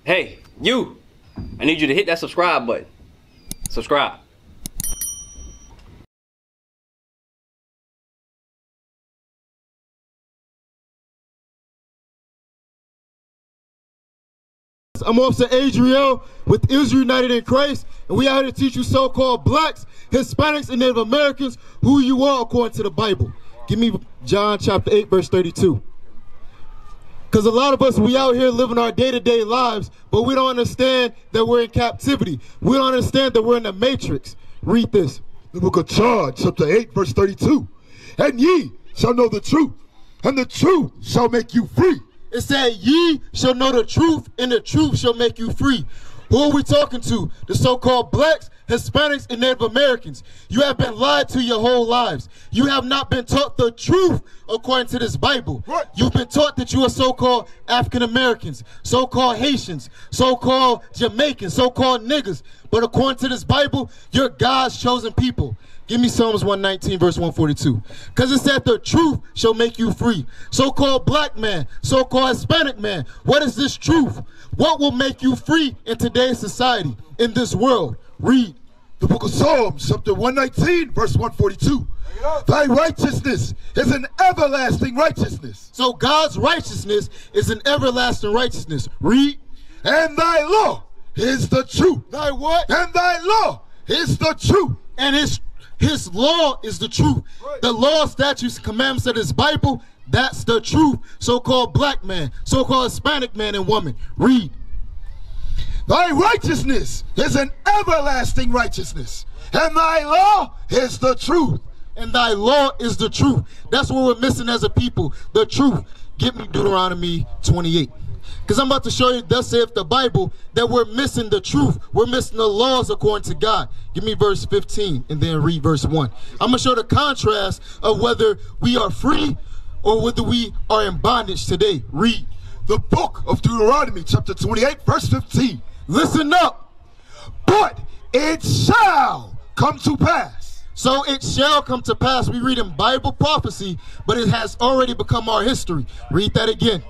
Hey, you! I need you to hit that subscribe button. Subscribe. I'm Officer Adriel with Israel United in Christ, and we out here to teach you so-called blacks, Hispanics, and Native Americans who you are according to the Bible. Give me John chapter 8, verse 32. Because a lot of us, we out here living our day-to-day lives, but we don't understand that we're in captivity. We don't understand that we're in the matrix. Read this. The book of John, chapter 8, verse 32. And ye shall know the truth, and the truth shall make you free. It said, ye shall know the truth, and the truth shall make you free. Who are we talking to? The so-called blacks, Hispanics, and Native Americans. You have been lied to your whole lives. You have not been taught the truth according to this Bible. Right. You've been taught that you are so-called African Americans, so-called Haitians, so-called Jamaicans, so-called niggas. But according to this Bible, you're God's chosen people. Give me Psalms 119, verse 142. Because it said the truth shall make you free. So-called black man, so-called Hispanic man, what is this truth? What will make you free in today's society, in this world? Read. The book of Psalms, chapter 119, verse 142. Thy righteousness is an everlasting righteousness. So God's righteousness is an everlasting righteousness. Read. And thy law is the truth. Thy what? And thy law is the truth. And his law is the truth. Right. The law, statutes, and commandments of this Bible, that's the truth. So-called black man, so-called Hispanic man and woman. Read. Thy righteousness is an everlasting righteousness, and thy law is the truth. And thy law is the truth. That's what we're missing as a people, the truth. Give me Deuteronomy 28. Because I'm about to show you, thus saith the Bible, that we're missing the truth. We're missing the laws according to God. Give me verse 15 and then read verse 1. I'm going to show the contrast of whether we are free or whether we are in bondage today. Read. The book of Deuteronomy, chapter 28, verse 15. Listen up. But it shall come to pass. So it shall come to pass. We read in Bible prophecy, but it has already become our history. Read that again.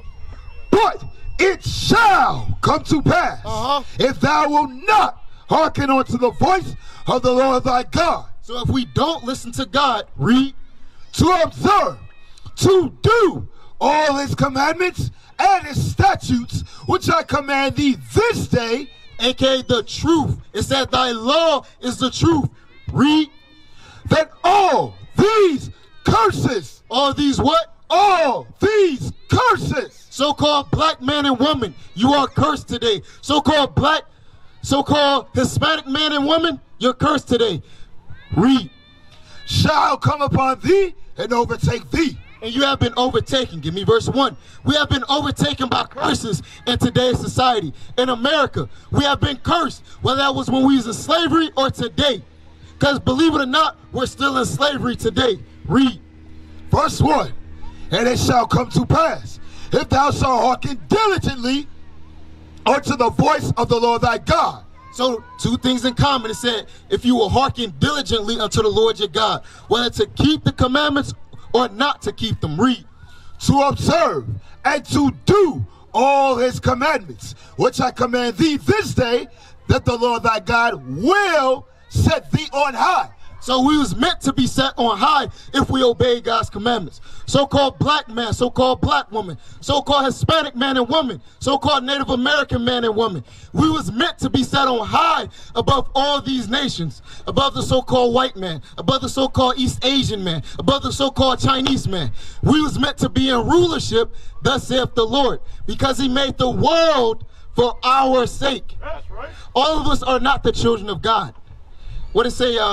But it shall come to pass if thou wilt not hearken unto the voice of the Lord thy God. So if we don't listen to God, read. To observe, to do all his commandments and his statutes, which I command thee this day, aka the truth. It said thy law is the truth. Read. That all these curses, All these what? all these curses, So-called black man and woman, you are cursed today. So-called black, so-called Hispanic man and woman, you're cursed today. Read. shall come upon thee and overtake thee. And you have been overtaken. Give me verse 1. We have been overtaken by curses in today's society. In America, we have been cursed, whether that was when we was in slavery or today. Because believe it or not, we're still in slavery today. Read. Verse 1. And it shall come to pass, if thou shalt hearken diligently unto the voice of the Lord thy God. So two things in common. It said, if you will hearken diligently unto the Lord your God, whether to keep the commandments or not to keep them. Read. To observe and to do all his commandments, which I command thee this day, that the Lord thy God will set thee on high. So we was meant to be set on high if we obey God's commandments. So-called black man, so-called black woman, so-called Hispanic man and woman, so-called Native American man and woman. We was meant to be set on high above all these nations, above the so-called white man, above the so-called East Asian man, above the so-called Chinese man. We was meant to be in rulership, thus saith the Lord, because he made the world for our sake. That's right. All of us are not the children of God. What it say,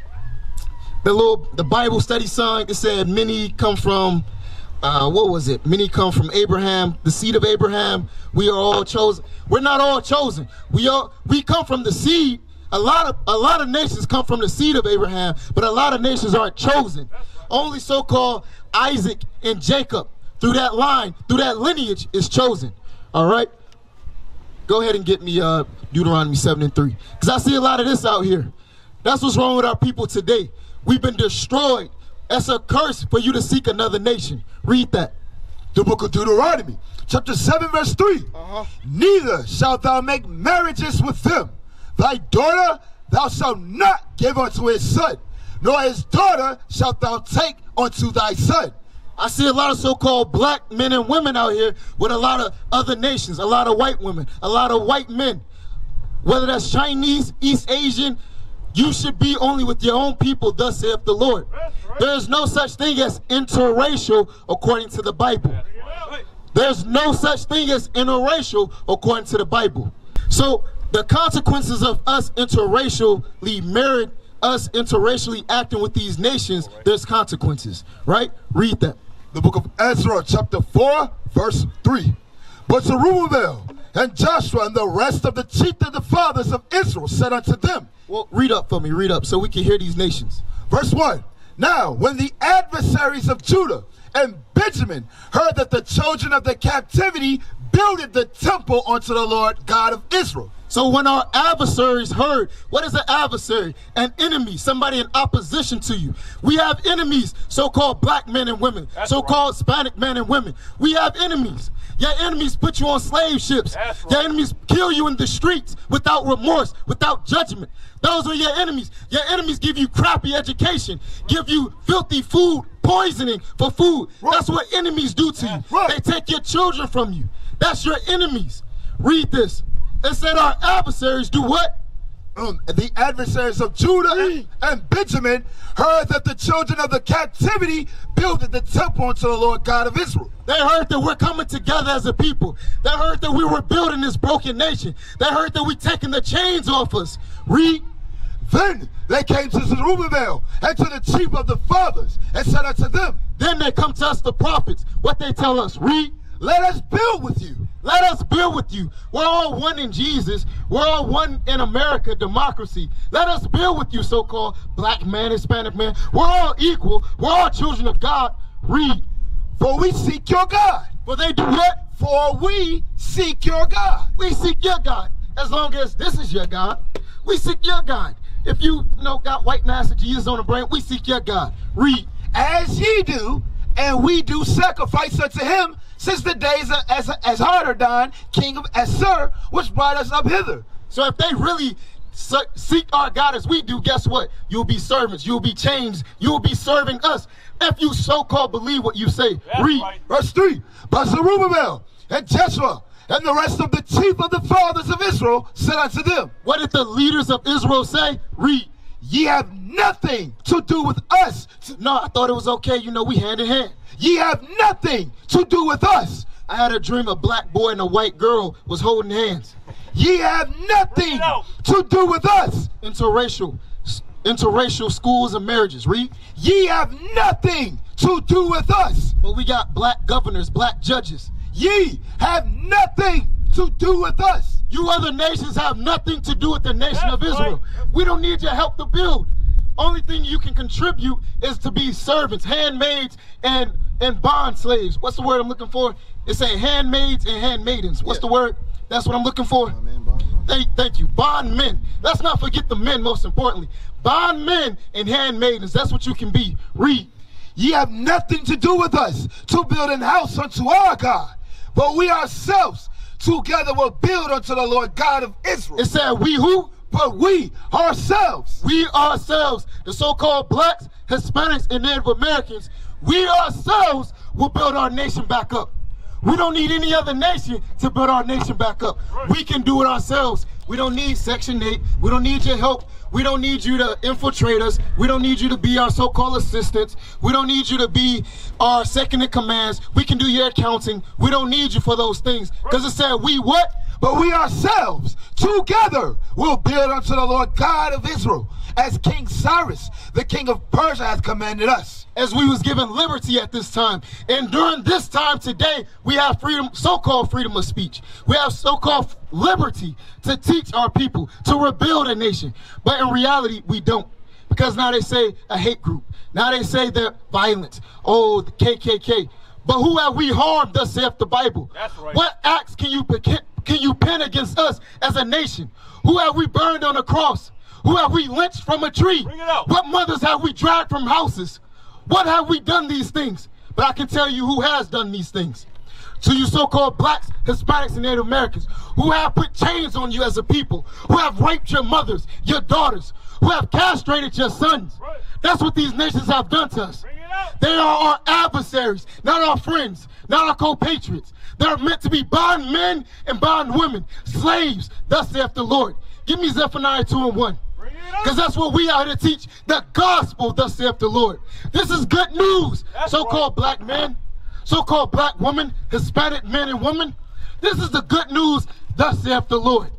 the Bible study song, it said many come from, what was it? Many come from Abraham, the seed of Abraham. We are all chosen. We're not all chosen. We come from the seed. A lot of nations come from the seed of Abraham, but a lot of nations aren't chosen. Only so-called Isaac and Jacob, through that line, through that lineage, is chosen. All right? Go ahead and get me Deuteronomy 7 and 3. Because I see a lot of this out here. That's what's wrong with our people today. We've been destroyed. That's a curse for you to seek another nation. Read that. The book of Deuteronomy, chapter 7, verse 3. Neither shalt thou make marriages with them. Thy daughter thou shalt not give unto his son, nor his daughter shalt thou take unto thy son. I see a lot of so-called black men and women out here with a lot of other nations, a lot of white women, a lot of white men. Whether that's Chinese, East Asian, you should be only with your own people, thus saith the Lord. There is no such thing as interracial according to the Bible. There's no such thing as interracial according to the Bible. So the consequences of us interracially married, us interracially acting with these nations, there's consequences, right? Read that. The book of Ezra, chapter 4, verse 3. But Zerubbabel and Joshua and the rest of the chief of the fathers of Israel said unto them. Well, read up for me, read up, so we can hear these nations. Verse 1. Now, when the adversaries of Judah and Benjamin heard that the children of the captivity builded the temple unto the Lord God of Israel. So when our adversaries heard, what is an adversary? An enemy, somebody in opposition to you. We have enemies, so-called black men and women, so-called Hispanic men and women. We have enemies. Your enemies put you on slave ships. Your enemies kill you in the streets without remorse, without judgment. Those are your enemies. Your enemies give you crappy education, give you filthy food, poisoning for food. That's what enemies do to you. They take your children from you. That's your enemies. Read this. It said our adversaries do what? The adversaries of Judah and Benjamin heard that the children of the captivity builded the temple unto the Lord God of Israel. They heard that we're coming together as a people. They heard that we were building this broken nation. They heard that we taking the chains off us. Read. Then they came to Zerubbabel and to the chief of the fathers and said unto them. Then they come to us, the prophets. What they tell us? Read. Let us build with you. Let us build with you. We're all one in Jesus. We're all one in America, democracy. Let us build with you, so-called black man, Hispanic man. We're all equal. We're all children of God. Read. For we seek your God. For they do what? For we seek your God. We seek your God. As long as this is your God, we seek your God. If you got white master Jesus on the brain, we seek your God. Read. As ye do, and we do sacrifice unto him, since the days of Esarhaddon, king of Assur, which brought us up hither. So if they really seek our God as we do, guess what? You'll be servants. You'll be changed. You'll be serving us. If you so-called believe what you say. Read. Right. Verse 3. But Zerubbabel and Joshua and the rest of the chief of the fathers of Israel said unto them. What did the leaders of Israel say? Read. Ye have nothing to do with us. No, I thought it was okay. We hand in hand. Ye have nothing to do with us. I had a dream a black boy and a white girl was holding hands. Ye have nothing to do with us. Interracial schools and marriages. Read. Ye have nothing to do with us. But we got black governors, black judges. Ye have nothing to do with us. You other nations have nothing to do with the nation of Israel. We don't need your help to build. Only thing you can contribute is to be servants, handmaids, and bond slaves. What's the word I'm looking for? It's a handmaids and handmaidens. What's the word? That's what I'm looking for. Thank you. Bond men. Let's not forget the men, most importantly. Bond men and handmaidens. That's what you can be. Read. Ye have nothing to do with us to build an house unto our God, but we ourselves together will build unto the Lord God of Israel. It said we who? But we ourselves. We ourselves, the so-called blacks, Hispanics, and Native Americans, we ourselves will build our nation back up. We don't need any other nation to build our nation back up. We can do it ourselves. We don't need Section 8. We don't need your help. We don't need you to infiltrate us. We don't need you to be our so-called assistants. We don't need you to be our second in commands. We can do your accounting. We don't need you for those things. Because it said we what? But we ourselves together will build unto the Lord God of Israel, as King Cyrus, the king of Persia, has commanded us. As we was given liberty at this time. And during this time today, we have freedom, so-called freedom of speech. We have so-called liberty to teach our people, to rebuild a nation. But in reality, we don't. Because now they say a hate group. Now they say they're violent. Oh, the KKK. But who have we harmed, thus saith the Bible? That's right. What acts can you pen against us as a nation? Who have we burned on a cross? Who have we lynched from a tree? Bring it out. What mothers have we dragged from houses? What have we done these things? But I can tell you who has done these things. To you so-called blacks, Hispanics, and Native Americans who have put chains on you as a people, who have raped your mothers, your daughters, who have castrated your sons. That's what these nations have done to us. They are our adversaries, not our friends, not our co-patriots. They're meant to be bond men and bond women, slaves, thus saith the Lord. Give me Zephaniah 2:1. Because that's what we are to teach, the gospel, thus saith the Lord. This is good news, so-called black men, so-called black women, Hispanic men and women. This is the good news, thus saith the Lord.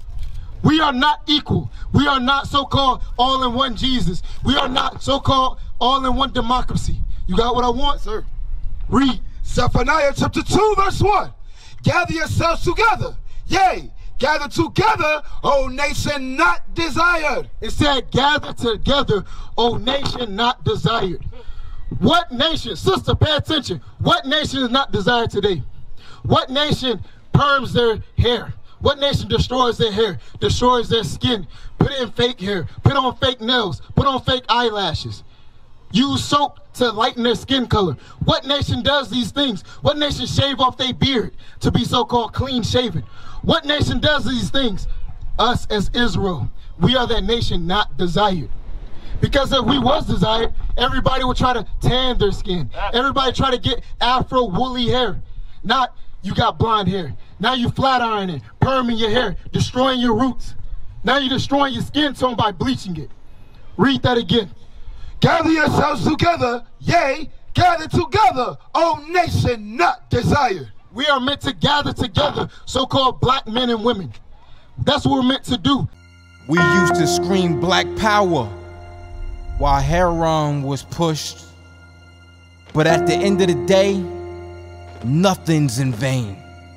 We are not equal. We are not so-called all-in-one Jesus. We are not so-called all-in-one democracy. You got what I want, sir? Read. Zephaniah chapter 2, verse 1. Gather yourselves together. Yea, gather together, O nation not desired. It said, gather together, O nation not desired. What nation, sister, pay attention. What nation is not desired today? What nation perms their hair? What nation destroys their hair, destroys their skin, put in fake hair, put on fake nails, put on fake eyelashes, use soap to lighten their skin color? What nation does these things? What nation shave off their beard to be so-called clean shaven? What nation does these things? Us as Israel. We are that nation not desired. Because if we was desired, everybody would try to tan their skin. Everybody try to get afro woolly hair. Not you got blonde hair. Now you flat ironing, perming your hair, destroying your roots. Now you're destroying your skin tone by bleaching it. Read that again. Gather yourselves together, yea, gather together, O nation not desired. We are meant to gather together, so-called black men and women. That's what we're meant to do. We used to scream black power while Heron was pushed. But at the end of the day, nothing's in vain.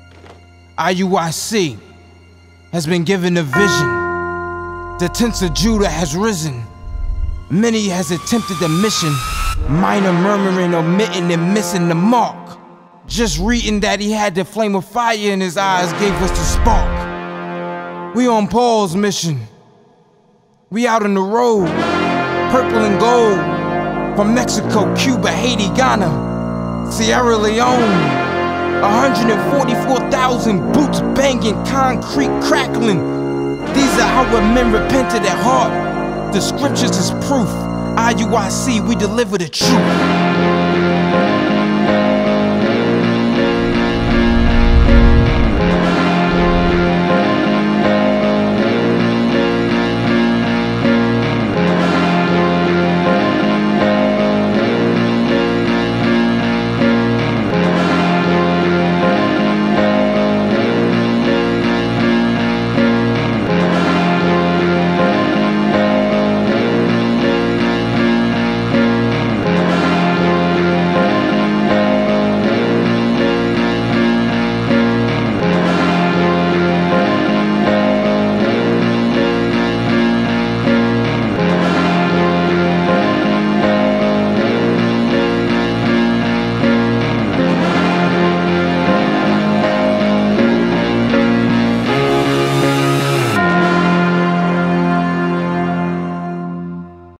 IUIC has been given a vision. The tents of Judah has risen. Many has attempted the mission, minor murmuring, omitting, and missing the mark. Just reading that he had the flame of fire in his eyes gave us the spark. We on Paul's mission. We out on the road, purple and gold, from Mexico, Cuba, Haiti, Ghana, Sierra Leone. 144,000 boots banging, concrete crackling. These are our men repented at heart. The scriptures is proof. IUIC, we deliver the truth.